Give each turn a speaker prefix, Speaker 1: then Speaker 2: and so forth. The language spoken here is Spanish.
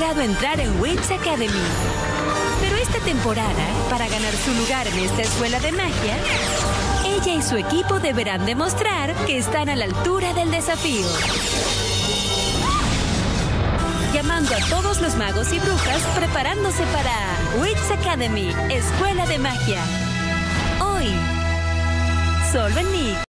Speaker 1: logrado entrar en WITS Academy. Pero esta temporada, para ganar su lugar en esta escuela de magia, ella y su equipo deberán demostrar que están a la altura del desafío. Llamando a todos los magos y brujas preparándose para WITS Academy, Escuela de Magia. Hoy, solo en Nick.